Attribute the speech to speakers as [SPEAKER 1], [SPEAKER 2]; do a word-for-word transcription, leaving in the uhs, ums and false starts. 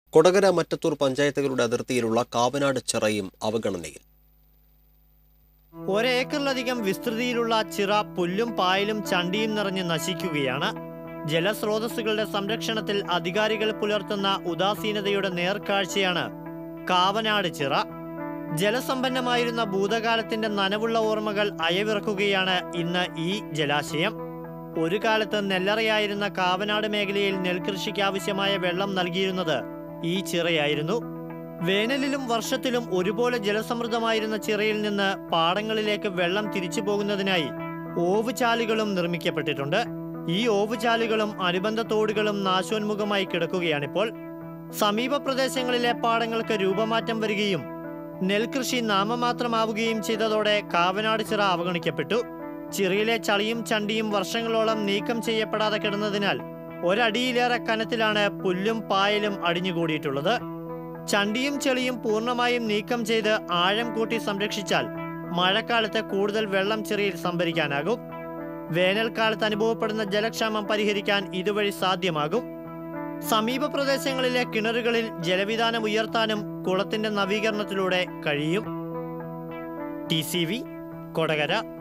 [SPEAKER 1] കൊടകര മറ്റത്തൂർ പഞ്ചായത്തുകളുടെ അതിർത്തിയിലുള്ള കാവനാട് ചിറയും അവഗണനയിൽ.
[SPEAKER 2] ഒരേക്കറിലധികം വിസ്തൃതിയിലുള്ള ചിറ പുല്ലും പായലും ചണ്ടിയും നിറഞ്ഞ് നശിക്കുകയാണ്. ജലസ്രോതസ്സുകളുടെ സംരക്ഷണത്തിൽ അധികാരികൾ പുലർത്തുന്ന ഉദാസീനതയുടെ നേർക്കാഴ്ചയാണ് കാവനാട് ചിറ. ജലസമ്പന്നമായിരുന്ന ഭൂതകാലത്തിന്റെ നനവുള്ള ഓർമ്മകൾ അയവിറക്കുകയാണ് ഇന്ന് ഈ ജലാശയം. ഒരു കാലത്ത് നെല്ലറയായിരുന്ന കാവനാട് മേഖലയിൽ നെൽകൃഷിക്ക് ആവശ്യമായ വെള്ളം നൽകിയിരുന്നത് ഈ ചിറയായിരുന്നു. വേനലിലും വർഷത്തിലും ഒരുപോലെ ജലസമൃദ്ധമായിരുന്ന ചിറയിൽ നിന്ന് പാടങ്ങളിലേക്ക് വെള്ളം തിരിച്ചു പോകുന്നതിനായി ഓവുചാലുകളും നിർമ്മിക്കപ്പെട്ടിട്ടുണ്ട്. ഈ ഓവുചാലുകളും അനുബന്ധ തോടുകളും നാശോന്മുഖമായി കിടക്കുകയാണിപ്പോൾ. സമീപ പ്രദേശങ്ങളിലെ പാടങ്ങൾക്ക് രൂപമാറ്റം വരികയും നെൽകൃഷി നാമമാത്രമാവുകയും ചെയ്തതോടെ കാവനാട് ചിറ അവഗണിക്കപ്പെട്ടു. ചിറയിലെ ചളിയും ചണ്ടിയും വർഷങ്ങളോളം നീക്കം ചെയ്യപ്പെടാതെ കിടന്നതിനാൽ ഒരടിയിലേറെ കനത്തിലാണ് പുല്ലും പായലും അടിഞ്ഞുകൂടിയിട്ടുള്ളത്. ചണ്ടിയും ചെളിയും പൂർണ്ണമായും നീക്കം ചെയ്ത് ആഴം കൂട്ടി സംരക്ഷിച്ചാൽ മഴക്കാലത്ത് കൂടുതൽ വെള്ളം ചിറയിൽ സംഭരിക്കാനാകും. വേനൽക്കാലത്ത് അനുഭവപ്പെടുന്ന ജലക്ഷാമം പരിഹരിക്കാൻ ഇതുവഴി സാധ്യമാകും. സമീപ പ്രദേശങ്ങളിലെ കിണറുകളിൽ ജലവിധാനം ഉയർത്താനും കുളത്തിന്റെ നവീകരണത്തിലൂടെ കഴിയും. T C V Kodakara.